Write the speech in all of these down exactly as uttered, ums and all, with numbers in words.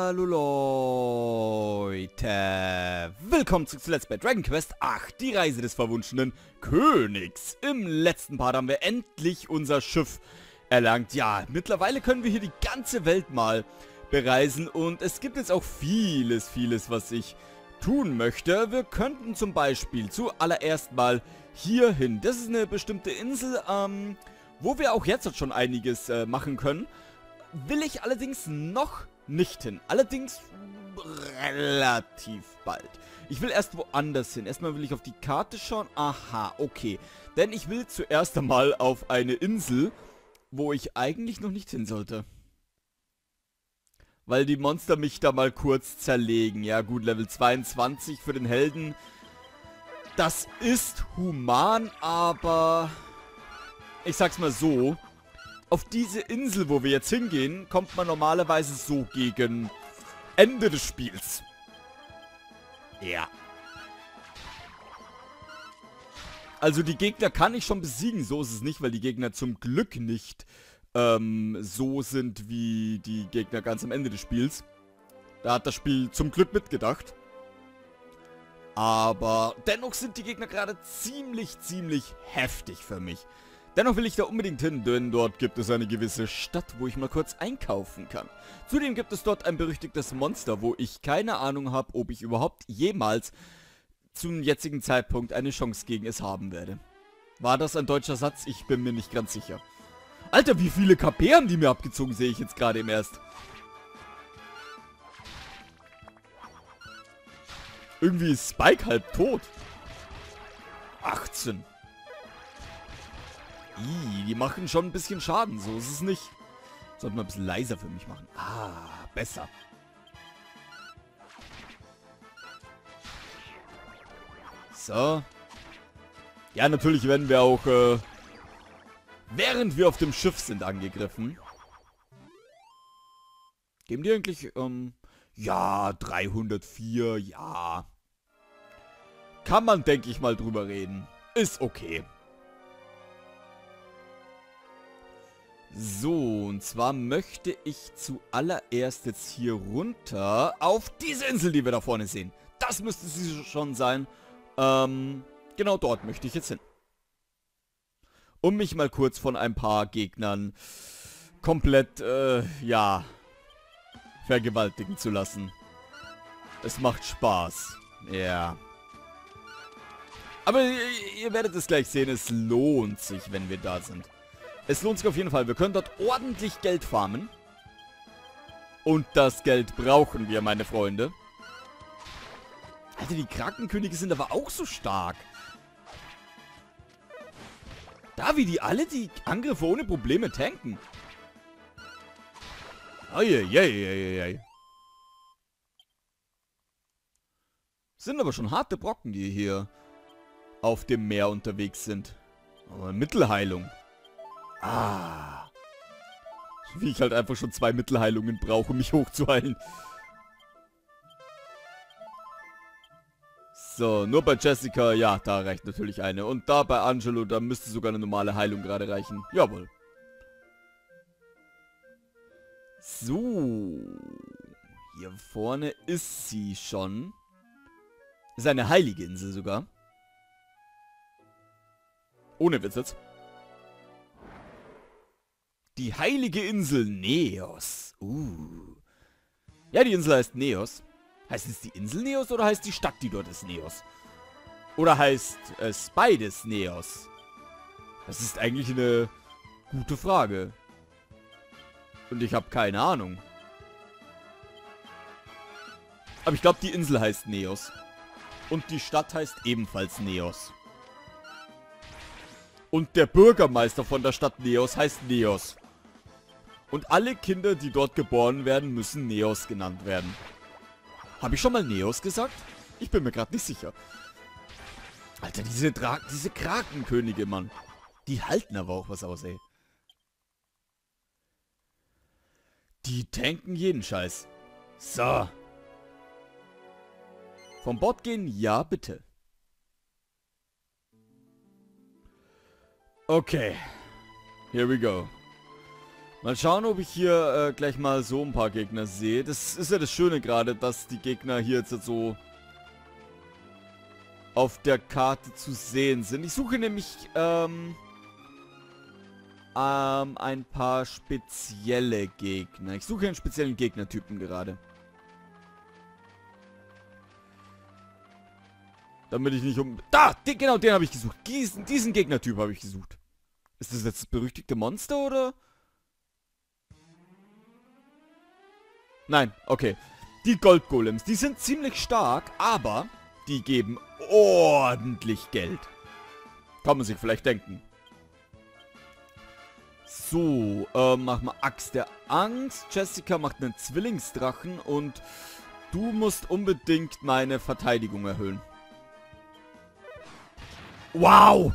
Hallo Leute, willkommen zurück zu Let's Play Dragon Quest acht, die Reise des verwunschenen Königs. Im letzten Part haben wir endlich unser Schiff erlangt. Ja, mittlerweile können wir hier die ganze Welt mal bereisen und es gibt jetzt auch vieles, vieles, was ich tun möchte. Wir könnten zum Beispiel zuallererst mal hier hin. Das ist eine bestimmte Insel, ähm, wo wir auch jetzt schon einiges äh, machen können. Will ich allerdings noch nicht hin. Allerdings relativ bald. Ich will erst woanders hin. Erstmal will ich auf die Karte schauen. Aha, okay. Denn ich will zuerst einmal auf eine Insel, wo ich eigentlich noch nicht hin sollte. Weil die Monster mich da mal kurz zerlegen. Ja gut, Level zweiundzwanzig für den Helden. Das ist human, aber ich sag's mal so. Auf diese Insel, wo wir jetzt hingehen, kommt man normalerweise so gegen Ende des Spiels. Ja. Also die Gegner kann ich schon besiegen, so ist es nicht, weil die Gegner zum Glück nicht ähm, so sind wie die Gegner ganz am Ende des Spiels. Da hat das Spiel zum Glück mitgedacht. Aber dennoch sind die Gegner gerade ziemlich, ziemlich heftig für mich. Dennoch will ich da unbedingt hin, denn dort gibt es eine gewisse Stadt, wo ich mal kurz einkaufen kann. Zudem gibt es dort ein berüchtigtes Monster, wo ich keine Ahnung habe, ob ich überhaupt jemals zum jetzigen Zeitpunkt eine Chance gegen es haben werde. War das ein deutscher Satz? Ich bin mir nicht ganz sicher. Alter, wie viele K P haben die mir abgezogen, sehe ich jetzt gerade im Erst. Irgendwie ist Spike halb tot. achtzehn. Ih, die machen schon ein bisschen Schaden, so ist es nicht. Sollten wir ein bisschen leiser für mich machen. Ah, besser. So. Ja, natürlich werden wir auch, äh, während wir auf dem Schiff sind, angegriffen. Geben die eigentlich, ähm, ja, dreihundertvier, ja. Kann man, denke ich mal, drüber reden. Ist okay. So, und zwar möchte ich zuallererst jetzt hier runter auf diese Insel, die wir da vorne sehen. Das müsste sie schon sein. Ähm, genau dort möchte ich jetzt hin. Um mich mal kurz von ein paar Gegnern komplett, äh, ja, vergewaltigen zu lassen. Es macht Spaß. Ja. Aber ihr, ihr werdet es gleich sehen, es lohnt sich, wenn wir da sind. Es lohnt sich auf jeden Fall. Wir können dort ordentlich Geld farmen. Und das Geld brauchen wir, meine Freunde. Alter, die Krakenkönige sind aber auch so stark. Da, wie die alle die Angriffe ohne Probleme tanken. Eieieiei. Sind aber schon harte Brocken, die hier auf dem Meer unterwegs sind. Aber Mittelheilung. Ah. Wie ich halt einfach schon zwei Mittelheilungen brauche, um mich hochzuheilen. So, nur bei Jessica, ja, da reicht natürlich eine. Und da bei Angelo, da müsste sogar eine normale Heilung gerade reichen. Jawohl. So. Hier vorne ist sie schon. Ist eine heilige Insel sogar. Ohne Witz jetzt. Die heilige Insel Neos. Uh. Ja, die Insel heißt Neos. Heißt es die Insel Neos oder heißt die Stadt, die dort ist, Neos? Oder heißt es beides Neos? Das ist eigentlich eine gute Frage. Und ich habe keine Ahnung. Aber ich glaube, die Insel heißt Neos. Und die Stadt heißt ebenfalls Neos. Und der Bürgermeister von der Stadt Neos heißt Neos. Und alle Kinder, die dort geboren werden, müssen Neos genannt werden. Habe ich schon mal Neos gesagt? Ich bin mir gerade nicht sicher. Alter, diese, Dra diese Krakenkönige, Mann. Die halten aber auch was aus, ey. Die tanken jeden Scheiß. So. Vom Bord gehen? Ja, bitte. Okay. Here we go. Mal schauen, ob ich hier äh, gleich mal so ein paar Gegner sehe. Das ist ja das Schöne gerade, dass die Gegner hier jetzt so auf der Karte zu sehen sind. Ich suche nämlich ähm, ähm, ein paar spezielle Gegner. Ich suche einen speziellen Gegnertypen gerade. Damit ich nicht um... Da! Den, genau, den habe ich gesucht. Diesen, diesen Gegnertyp habe ich gesucht. Ist das jetzt das berüchtigte Monster, oder? Nein, okay. Die Goldgolems, die sind ziemlich stark, aber die geben ordentlich Geld. Kann man sich vielleicht denken. So, äh, mach mal Axt der Angst. Jessica macht einen Zwillingsdrachen und du musst unbedingt meine Verteidigung erhöhen. Wow!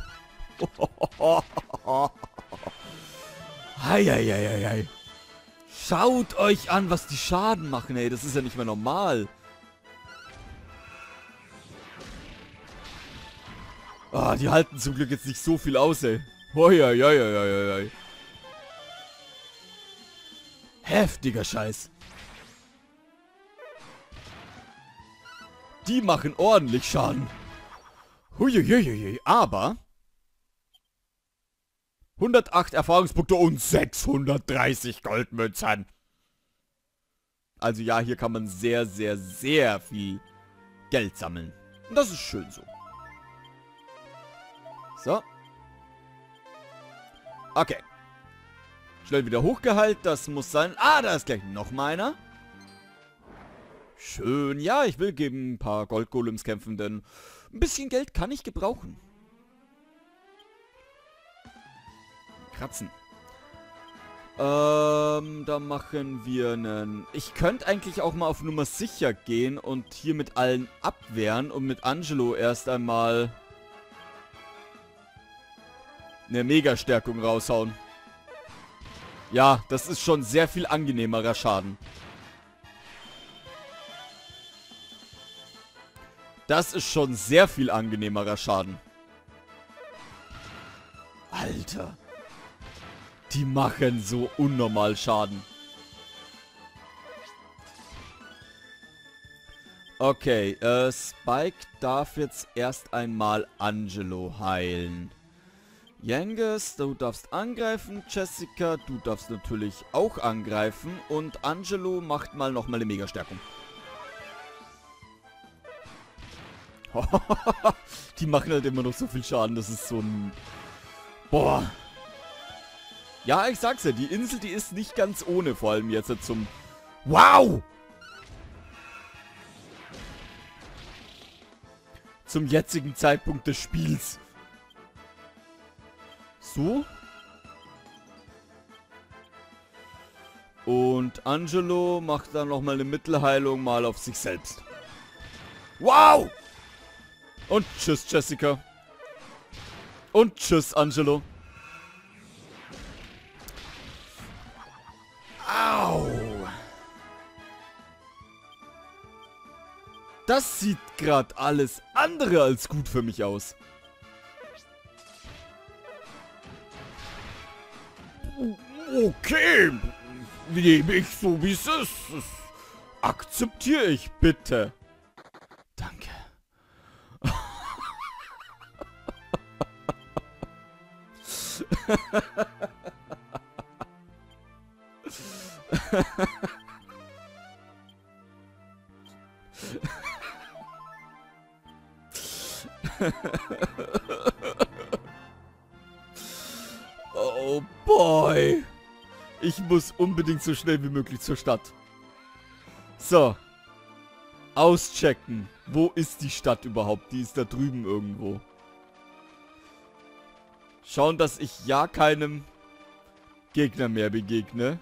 Heieieiei. Schaut euch an, was die Schaden machen, ey. Das ist ja nicht mehr normal. Ah, die halten zum Glück jetzt nicht so viel aus, ey. Heieieiei. Heftiger Scheiß. Die machen ordentlich Schaden. Huiuiuiui. Aber hundertacht Erfahrungspunkte und sechshundertdreißig Goldmünzen. Also ja, hier kann man sehr, sehr, sehr viel Geld sammeln. Und das ist schön so. So. Okay. Schnell wieder hochgeheilt, das muss sein. Ah, da ist gleich noch mal einer. Schön. Ja, ich will gegen ein paar Goldgolems kämpfen, denn ein bisschen Geld kann ich gebrauchen. Kratzen. Ähm, da machen wir einen... Ich könnte eigentlich auch mal auf Nummer sicher gehen und hier mit allen abwehren und mit Angelo erst einmal eine Mega-Stärkung raushauen. Ja, das ist schon sehr viel angenehmerer Schaden. Das ist schon sehr viel angenehmerer Schaden. Alter. Die machen so unnormal Schaden. Okay, äh, Spike darf jetzt erst einmal Angelo heilen. Yangus, du darfst angreifen. Jessica, du darfst natürlich auch angreifen. Und Angelo macht mal nochmal eine Mega-Stärkung. Die machen halt immer noch so viel Schaden. Das ist so ein... Boah. Ja, ich sag's ja, die Insel, die ist nicht ganz ohne. Vor allem jetzt zum... Wow! Zum jetzigen Zeitpunkt des Spiels. So. Und Angelo macht dann nochmal eine Mittelheilung mal auf sich selbst. Wow! Und tschüss, Jessica. Und tschüss, Angelo. Au! Das sieht gerade alles andere als gut für mich aus. Okay. Nehme ich so, wie es ist. Das akzeptiere ich, bitte. Danke. Oh boy. Ich muss unbedingt so schnell wie möglich zur Stadt. So. Auschecken. Wo ist die Stadt überhaupt? Die ist da drüben irgendwo. Schauen, dass ich ja keinem Gegner mehr begegne.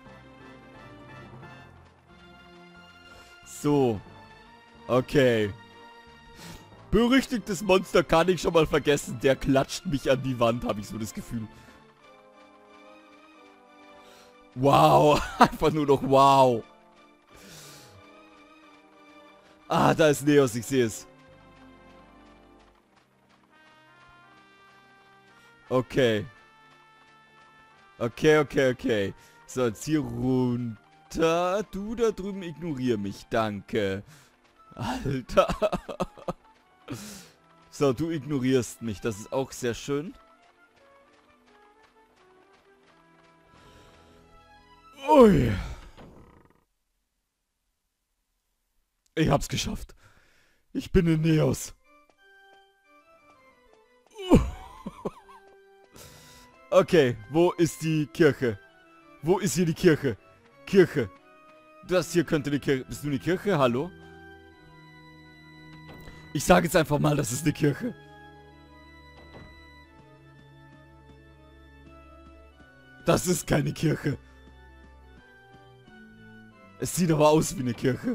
So. Okay. Berüchtigtes Monster kann ich schon mal vergessen. Der klatscht mich an die Wand, habe ich so das Gefühl. Wow. Einfach nur noch wow. Ah, da ist Neos, ich sehe es. Okay. Okay, okay, okay. So, jetzt hier runter. Du da drüben ignoriere mich. Danke. Alter. So, du ignorierst mich. Das ist auch sehr schön. Ui. Ich hab's geschafft. Ich bin in Neos. Okay, wo ist die Kirche? Wo ist hier die Kirche? Kirche. Das hier könnte die Kirche... Bist du eine Kirche? Hallo? Ich sage jetzt einfach mal, das ist eine Kirche. Das ist keine Kirche. Es sieht aber aus wie eine Kirche.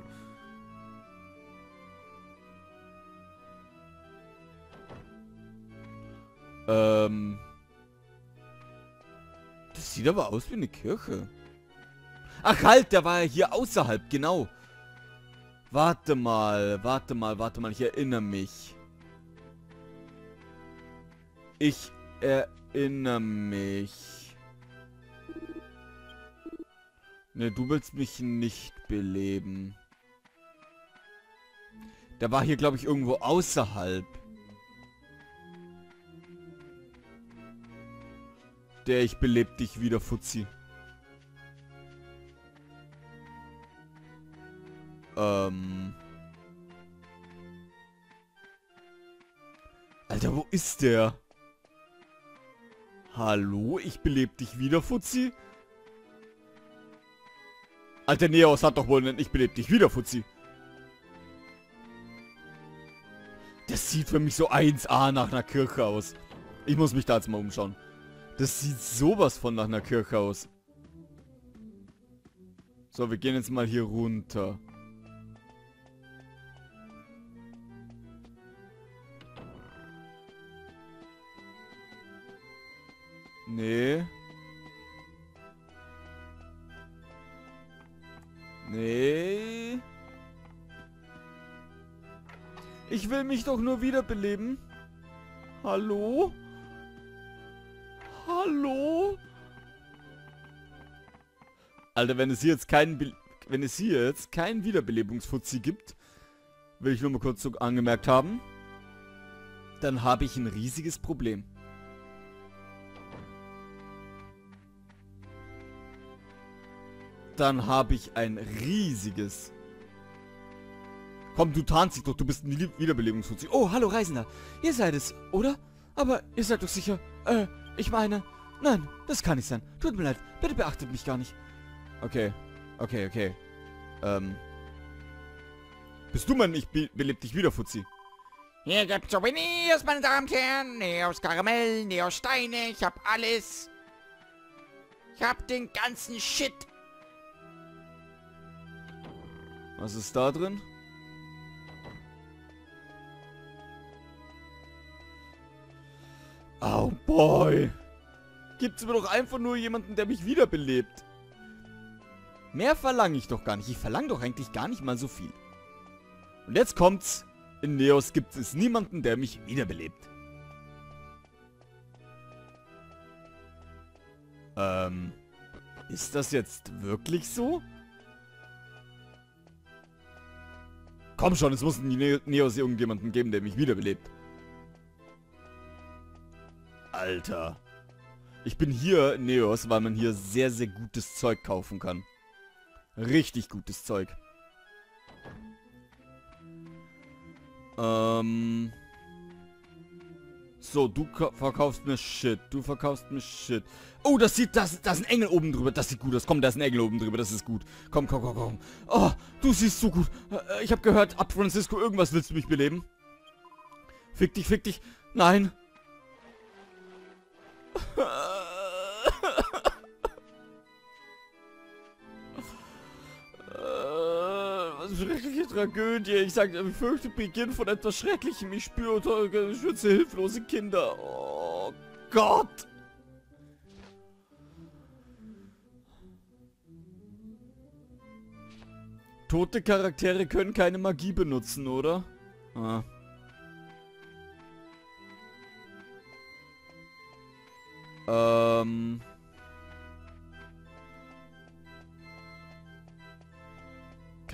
Ähm... Das sieht aber aus wie eine Kirche. Ach halt, der war ja hier außerhalb, genau. Warte mal, warte mal, warte mal, ich erinnere mich. Ich erinnere mich. Ne, du willst mich nicht beleben. Der war hier, glaube ich, irgendwo außerhalb. Der ich beleb dich wieder, Fuzzi. Ähm. Alter, wo ist der? Hallo, ich beleb dich wieder, Fuzzi? Alter, Neos hat doch wohl einen Ich beleb dich wieder, Fuzzi. Das sieht für mich so eins A nach einer Kirche aus. Ich muss mich da jetzt mal umschauen. Das sieht sowas von nach einer Kirche aus. So, wir gehen jetzt mal hier runter. Nee. Nee. Ich will mich doch nur wiederbeleben. Hallo? Hallo? Alter, wenn es hier jetzt keinen Be wenn es hier jetzt keinen Wiederbelebungsfuzzi gibt, will ich nur mal kurz so angemerkt haben, dann habe ich ein riesiges Problem. Dann habe ich ein riesiges. Komm, du tarnst dich doch, du bist ein Wiederbelebungsfuzzi. Oh, hallo Reisender. Ihr seid es, oder? Aber ihr seid doch sicher, äh, ich meine... Nein, das kann nicht sein. Tut mir leid. Bitte beachtet mich gar nicht. Okay. Okay, okay. Ähm. Bist du mein Ich be beleb dich wieder, Fuzzi? Hier gibt's Souvenirs, meine Damen und Herren. Neos Karamell, Neos Steine. Ich hab alles. Ich hab den ganzen Shit. Was ist da drin? Oh boy. Gibt's mir doch einfach nur jemanden, der mich wiederbelebt. Mehr verlange ich doch gar nicht. Ich verlange doch eigentlich gar nicht mal so viel. Und jetzt kommt's. In Neos gibt es niemanden, der mich wiederbelebt. Ähm. Ist das jetzt wirklich so? Komm schon, es muss in Ne- Neos irgendjemanden geben, der mich wiederbelebt. Alter. Ich bin hier in Neos, weil man hier sehr, sehr gutes Zeug kaufen kann. Richtig gutes Zeug. Ähm. So, du verkaufst mir Shit. Du verkaufst mir Shit. Oh, das sieht, das, das ist ein Engel oben drüber. Das sieht gut aus. Komm, da ist ein Engel oben drüber. Das ist gut. Komm, komm, komm, komm. Oh, du siehst so gut. Ich habe gehört, ab Francisco, irgendwas willst du mich beleben. Fick dich, fick dich. Nein. Was eine schreckliche Tragödie. Ich sage, ich fürchte Beginn von etwas Schrecklichem. Ich spüre, ich schütze hilflose Kinder. Oh Gott. Tote Charaktere können keine Magie benutzen, oder? Ah. Ähm.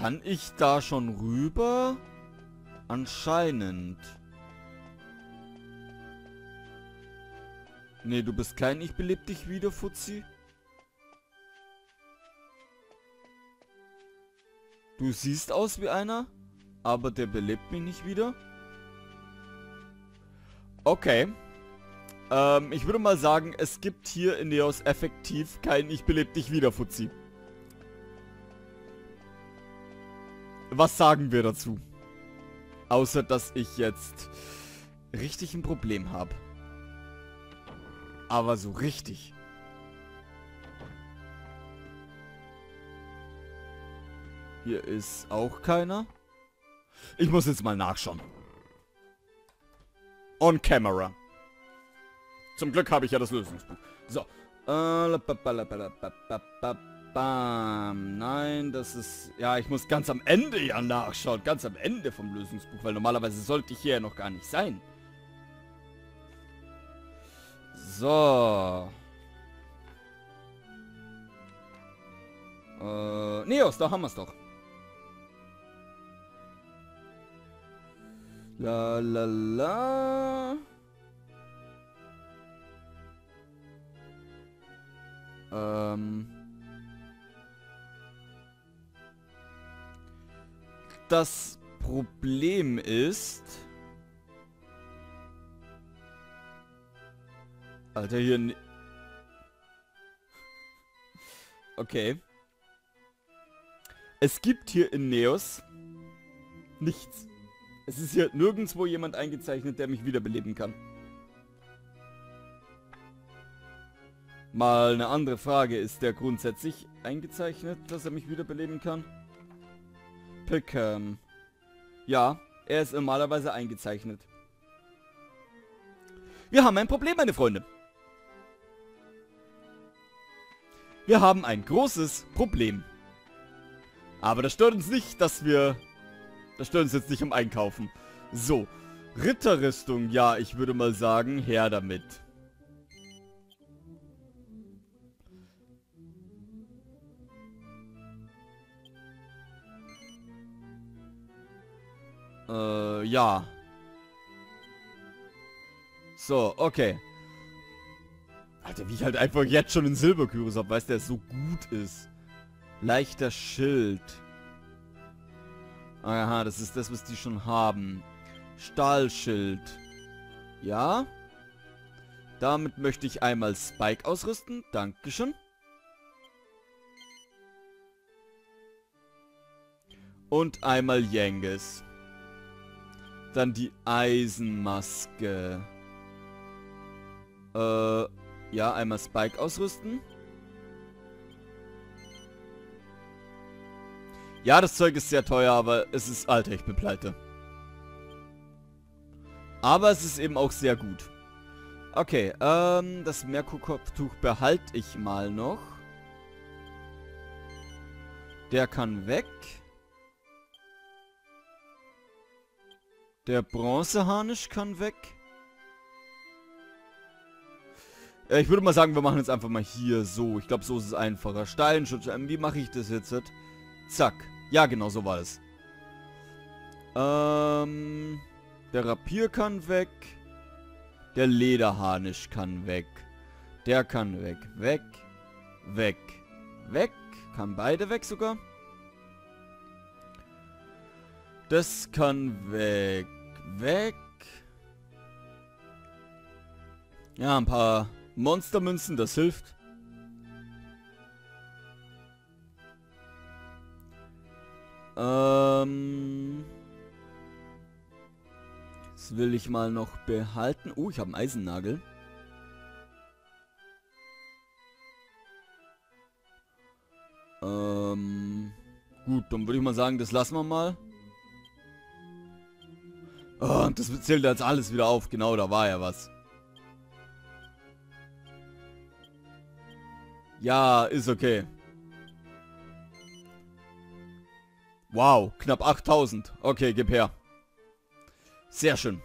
Kann ich da schon rüber? Anscheinend. Nee, du bist kein Ich beleb dich wieder, Fuzzi. Du siehst aus wie einer, aber der belebt mich nicht wieder. Okay. Ähm, ich würde mal sagen, es gibt hier in Neos effektiv kein Ich beleb dich wieder, Fuzzi. Was sagen wir dazu? Außer, dass ich jetzt richtig ein Problem habe. Aber so richtig. Hier ist auch keiner. Ich muss jetzt mal nachschauen. On camera. Zum Glück habe ich ja das Lösungsbuch. So. Bam. Nein, das ist... Ja, ich muss ganz am Ende ja nachschauen. Ganz am Ende vom Lösungsbuch. Weil normalerweise sollte ich hier ja noch gar nicht sein. So. Äh, Neos, da haben wir es doch. La la la. Ähm. Das Problem ist... Alter, hier... Ne okay. Es gibt hier in Neos nichts. Es ist hier nirgendwo jemand eingezeichnet, der mich wiederbeleben kann. Mal eine andere Frage. Ist der grundsätzlich eingezeichnet, dass er mich wiederbeleben kann? Pickham. Ja, er ist normalerweise eingezeichnet. Wir haben ein Problem, meine Freunde. Wir haben ein großes Problem. Aber das stört uns nicht, dass wir... Das stört uns jetzt nicht im Einkaufen. So. Ritterrüstung. Ja, ich würde mal sagen, her damit. Äh, ja. So, okay. Alter, wie ich halt einfach jetzt schon einen Silberkyros habe, weißt du, der so gut ist. Leichter Schild. Aha, das ist das, was die schon haben. Stahlschild. Ja. Damit möchte ich einmal Spike ausrüsten. Dankeschön. Und einmal Yenges. Dann die Eisenmaske. Äh, ja, einmal Spike ausrüsten. Ja, das Zeug ist sehr teuer, aber es ist... Alter, ich bin pleite. Aber es ist eben auch sehr gut. Okay, ähm, das Merkur-Kopftuch behalte ich mal noch. Der kann weg. Der Bronzeharnisch kann weg. Äh, ich würde mal sagen, wir machen jetzt einfach mal hier so. Ich glaube, so ist es einfacher. Steinschutz. Ähm, wie mache ich das jetzt? Zack. Ja, genau, so war es. Ähm, der Rapier kann weg. Der Lederharnisch kann weg. Der kann weg. Weg. Weg. Weg. Kann beide weg sogar. Das kann weg. Weg. Ja, ein paar Monstermünzen, das hilft. Ähm... Das will ich mal noch behalten. Oh, ich habe einen Eisennagel. Ähm... Gut, dann würde ich mal sagen, das lassen wir mal. Oh, und das zählt jetzt alles wieder auf. Genau, da war ja was. Ja, ist okay. Wow, knapp achttausend. Okay, gib her. Sehr schön.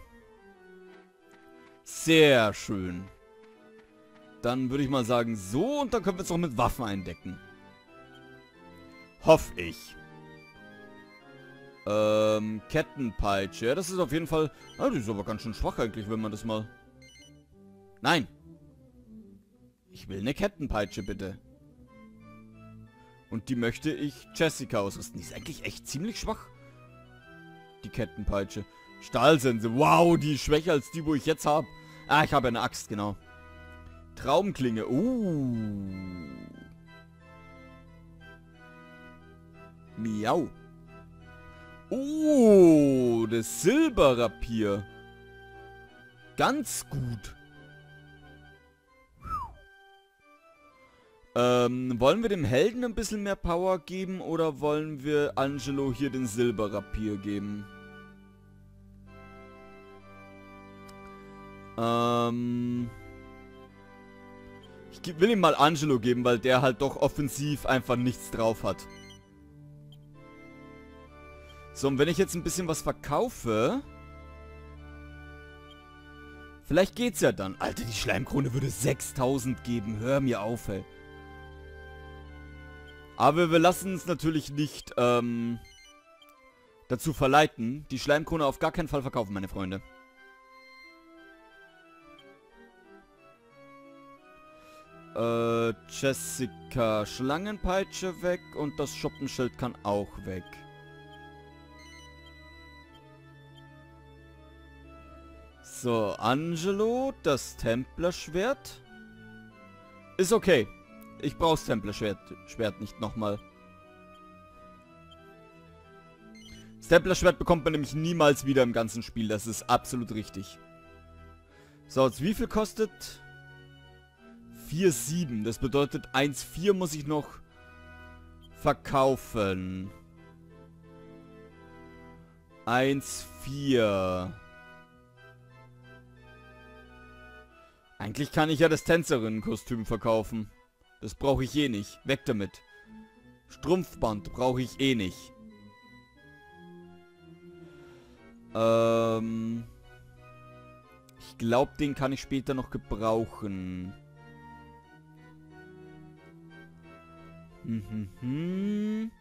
Sehr schön. Dann würde ich mal sagen, so. Und dann können wir es noch mit Waffen eindecken. Hoffe ich. Ähm, Kettenpeitsche. Ja, das ist auf jeden Fall... Ah, die ist aber ganz schön schwach eigentlich, wenn man das mal... Nein. Ich will eine Kettenpeitsche, bitte. Und die möchte ich Jessica ausrüsten. Die ist eigentlich echt ziemlich schwach. Die Kettenpeitsche. Stahlsense. Wow, die ist schwächer als die, wo ich jetzt habe. Ah, ich habe eine Axt, genau. Traumklinge. Uh. Miau. Oh, das Silberrapier. Ganz gut. Ähm, wollen wir dem Helden ein bisschen mehr Power geben oder wollen wir Angelo hier den Silberrapier geben? Ähm... Ich will ihm mal Angelo geben, weil der halt doch offensiv einfach nichts drauf hat. So, und wenn ich jetzt ein bisschen was verkaufe... Vielleicht geht's ja dann. Alter, die Schleimkrone würde sechstausend geben. Hör mir auf, ey. Aber wir lassen uns natürlich nicht ähm, dazu verleiten, die Schleimkrone auf gar keinen Fall verkaufen, meine Freunde. Äh, Jessica, Schlangenpeitsche weg und das Schuppenschild kann auch weg. So, Angelo, das Templerschwert. Ist okay. Ich brauche das Templerschwert Schwert nicht nochmal. Das Templerschwert bekommt man nämlich niemals wieder im ganzen Spiel. Das ist absolut richtig. So, jetzt wie viel kostet? vier Komma sieben. Das bedeutet eins Komma vier muss ich noch verkaufen. eins Komma vier. Eigentlich kann ich ja das Tänzerinnenkostüm verkaufen. Das brauche ich eh nicht. Weg damit. Strumpfband brauche ich eh nicht. Ähm... Ich glaube, den kann ich später noch gebrauchen. Hm, hm, hm.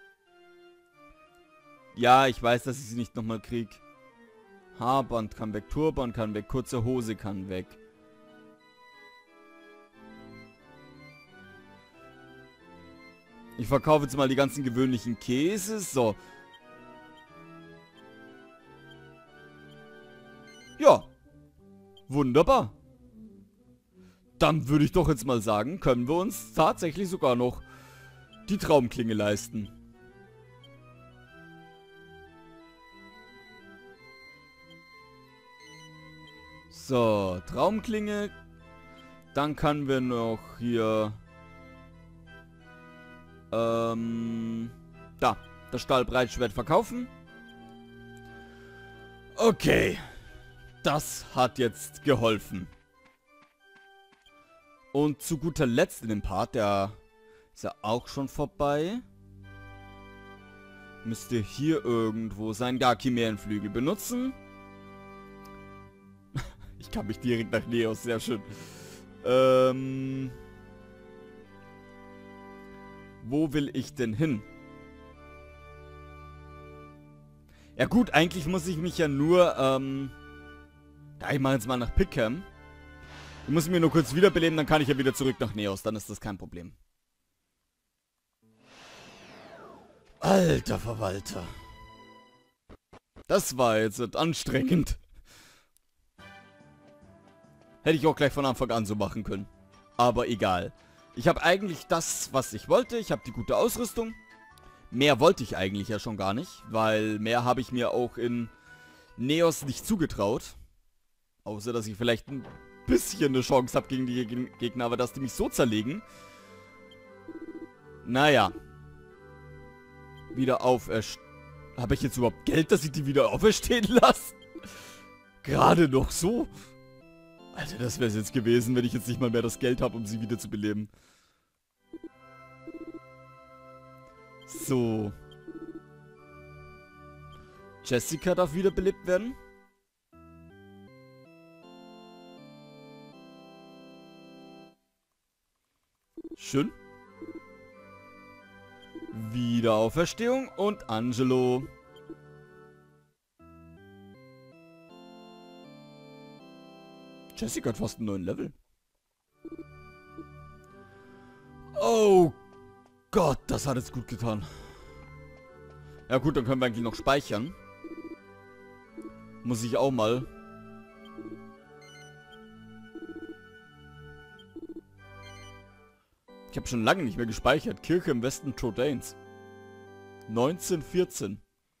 Ja, ich weiß, dass ich sie nicht nochmal krieg. Haarband kann weg, Turban kann weg, kurze Hose kann weg. Ich verkaufe jetzt mal die ganzen gewöhnlichen Käse. So. Ja. Wunderbar. Dann würde ich doch jetzt mal sagen, können wir uns tatsächlich sogar noch die Traumklinge leisten. So, Traumklinge. Dann können wir noch hier... Ähm... Da, das Stahlbreitschwert verkaufen. Okay. Das hat jetzt geholfen. Und zu guter Letzt in dem Part, der ist ja auch schon vorbei. Müsste hier irgendwo sein. Da, Chimärenflügel benutzen. Ich kann mich direkt nach Neos, sehr schön. Ähm... Wo will ich denn hin? Ja gut, eigentlich muss ich mich ja nur, ähm... Ja, ich mache jetzt mal nach Pickham. Ich muss mich nur kurz wiederbeleben, dann kann ich ja wieder zurück nach Neos. Dann ist das kein Problem. Alter Verwalter. Das war jetzt anstrengend. Hätte ich auch gleich von Anfang an so machen können. Aber egal. Ich habe eigentlich das, was ich wollte. Ich habe die gute Ausrüstung. Mehr wollte ich eigentlich ja schon gar nicht. Weil mehr habe ich mir auch in Neos nicht zugetraut. Außer, dass ich vielleicht ein bisschen eine Chance habe gegen die Gegner. Aber dass die mich so zerlegen. Naja. Wieder auferstehen. Habe ich jetzt überhaupt Geld, dass ich die wieder auferstehen lasse? Gerade noch so. Alter, das wäre es jetzt gewesen, wenn ich jetzt nicht mal mehr das Geld habe, um sie wieder zu beleben. So. Jessica darf wiederbelebt werden. Schön. Wiederauferstehung und Angelo. Jessica hat fast einen neuen Level. Oh Gott, das hat jetzt gut getan. Ja gut, dann können wir eigentlich noch speichern. Muss ich auch mal. Ich habe schon lange nicht mehr gespeichert. Kirche im Westen Trodanes. neunzehnhundertvierzehn.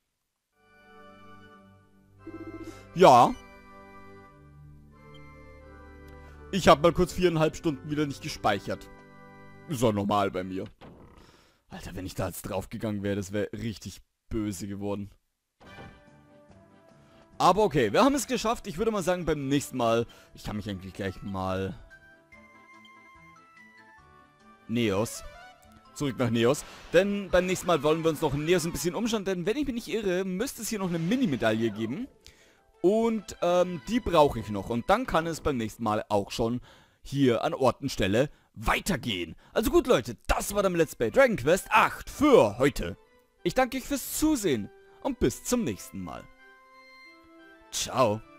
Ja. Ich habe mal kurz viereinhalb Stunden wieder nicht gespeichert. Ist auch normal bei mir. Alter, wenn ich da jetzt draufgegangen wäre, das wäre richtig böse geworden. Aber okay, wir haben es geschafft. Ich würde mal sagen, beim nächsten Mal... Ich kann mich eigentlich gleich mal... Neos. Zurück nach Neos. Denn beim nächsten Mal wollen wir uns noch in Neos ein bisschen umschauen. Denn wenn ich mich nicht irre, müsste es hier noch eine Mini-Medaille geben. Und ähm, die brauche ich noch. Und dann kann es beim nächsten Mal auch schon hier an Ort und Stelle weitergehen. Also gut, Leute, das war dann Let's Play Dragon Quest acht für heute. Ich danke euch fürs Zusehen und bis zum nächsten Mal. Ciao.